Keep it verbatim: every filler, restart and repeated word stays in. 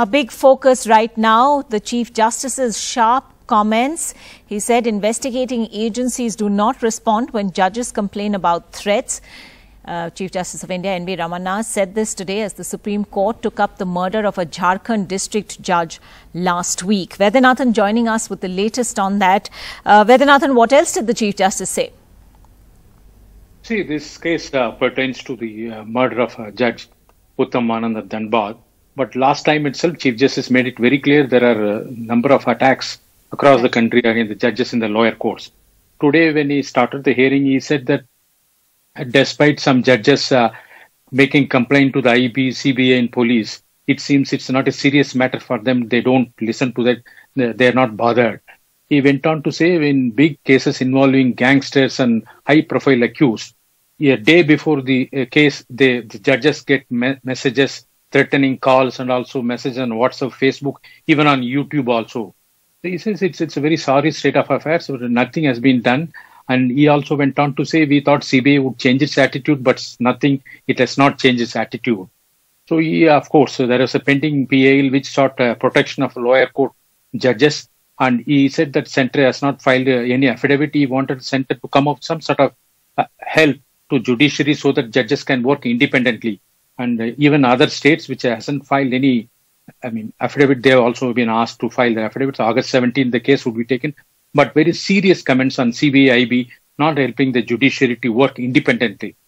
A big focus right now, the Chief Justice's sharp comments. He said investigating agencies do not respond when judges complain about threats. Uh, Chief Justice of India N V Ramana said this today as the Supreme Court took up the murder of a Jharkhand district judge last week. Vaidyanathan joining us with the latest on that. Uh, Vaidyanathan, what else did the Chief Justice say? See, this case uh, pertains to the uh, murder of uh, Judge Uttam Anand at Dhanbad. But last time itself, Chief Justice made it very clear there are a number of attacks across okay. the country against the judges in the lower courts. Today, when he started the hearing, he said that despite some judges uh, making complaint to the I B, C B I and police, it seems it's not a serious matter for them. They don't listen to that. They're not bothered. He went on to say in big cases involving gangsters and high-profile accused, a day before the uh, case, they, the judges get me messages, threatening calls, and also messages on WhatsApp, Facebook, even on YouTube also. So he says it's, it's a very sorry state of affairs, so nothing has been done. And he also went on to say, we thought C B I would change its attitude, but nothing, it has not changed its attitude. So he, of course, so there is a pending P A L which sought uh, protection of lower court judges. And he said that Centre has not filed uh, any affidavit. He wanted Centre to come up with some sort of uh, help to judiciary so that judges can work independently. And uh, even other states which hasn't filed any, I mean, affidavit, they have also been asked to file their affidavits. August seventeenth, the case would be taken. But very serious comments on C B I, I B, not helping the judiciary to work independently.